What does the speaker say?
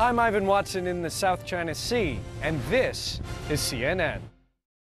I'm Ivan Watson in the South China Sea, and this is CNN.